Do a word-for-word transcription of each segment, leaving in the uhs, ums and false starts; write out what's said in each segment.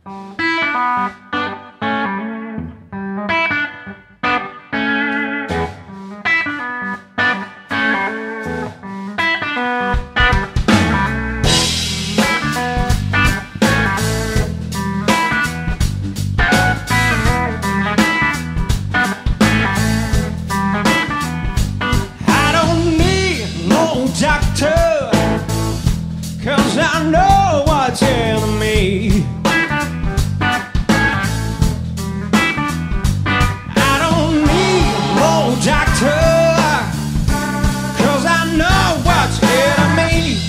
Doctor, 'cause I know what's in me. I don't need no doctor, 'cause I know what's in me.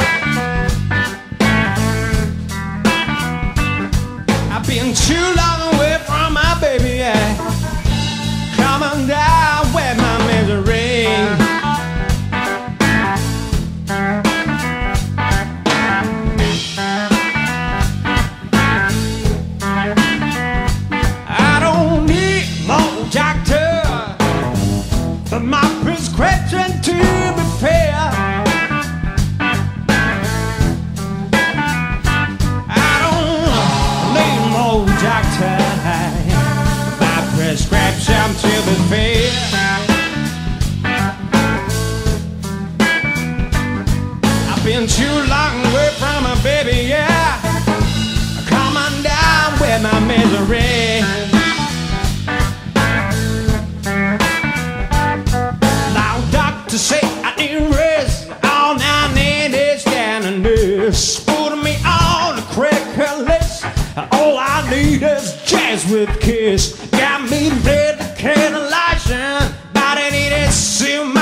I've been too long away from my baby, yeah, coming down with my misery. For my prescription to be fair, I don't need no doctor. My prescription to be fair. I've been too long away from my baby, yeah, coming down with my misery. To say I need rest, all I need is standing this. Putting me on a cracker list. All I need is jazz with kiss. Got me ready to candlelight, but I need it soon.